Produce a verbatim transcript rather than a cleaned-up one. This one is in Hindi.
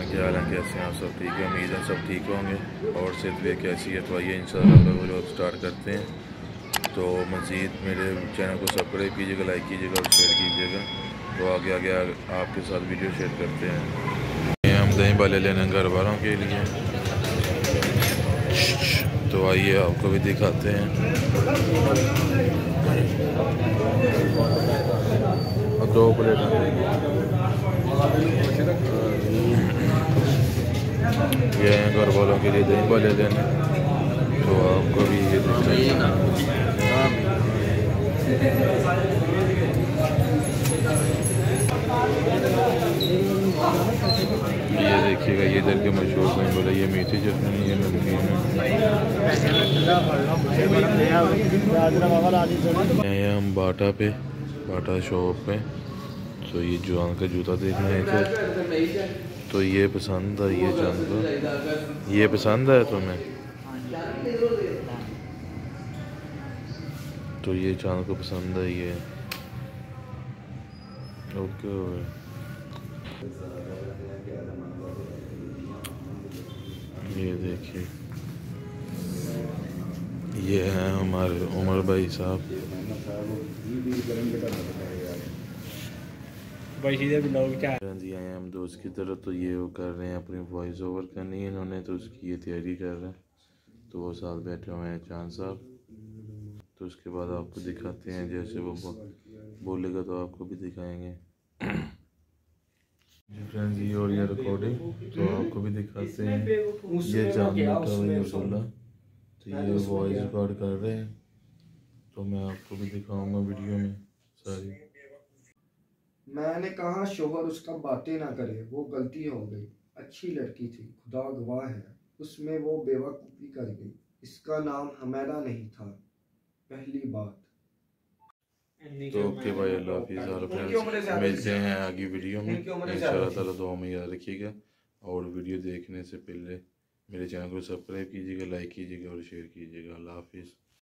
क्या हाल है, कैसे हैं आप सब? ठीक है, उम्मीद है सब ठीक होंगे। और सेहत भी कैसी है? तो आइए इंशाल्लाह व्लॉग स्टार्ट करते हैं। तो मज़ीद मेरे चैनल को सब्सक्राइब कीजिएगा, लाइक कीजिएगा और शेयर कीजिएगा। तो आगे आगे आपके साथ वीडियो शेयर करते हैं। हम दही भल्ले लेने घर वालों के लिए, तो आइए आपको भी दिखाते हैं। दो प्लेट ये हैं घर वालों के लिए दही भल्ले लेने, तो आपको भी ये ये देखिएगा, ये इधर के मशहूर दही भल्ले, ये मीठी चटनी, ये नमकीन है। हम बाटा पे, बाटा शॉप पे, तो ये जुआन का जूता देखने आए थे, तो ये पसंद है, ये जान को ये पसंद है तुम्हें, तो ये चांद को पसंद है ये। ओके, ये देखिए, ये हैं हमारे उमर भाई साहब। जी आए हम दोस्त की तरफ, तो ये वो कर रहे हैं, अपनी वॉइस ओवर करनी है इन्होंने, तो उसकी ये तैयारी कर रहे हैं। तो वो साथ बैठे हुए हैं चांद साहब, तो उसके बाद आपको दिखाते हैं, जैसे वो बोलेगा तो आपको भी दिखाएंगे जी फ्रेंड्स। ये और ये रिकॉर्डिंग, तो आपको भी दिखाते हैं। ये चांद बैठा हुआ है रसोल्ला, तो ये वॉइस रिकॉर्ड कर रहे हैं, तो मैं आपको भी दिखाऊंगा वीडियो में सारी। मैंने कहा शोहर उसका बातें ना करे, वो गलती हो गई। अच्छी लड़की थी, खुदा गवाह है, उसमें वो बेवकूफ़ी कर गई। इसका नाम हमेरा नहीं था, पहली बात। तो ओके भाई, अल्लाह हाफिज़ और फ्रेंड्स, मिलते हैं आगे वीडियो में इंशाल्लाह ताला। दुआ में याद रखिएगा, और वीडियो देखने से पहले मेरे चैनल को सब्सक्राइब कीजिएगा, लाइक कीजिएगा और शेयर कीजिएगा। अल्लाह हाफिज़।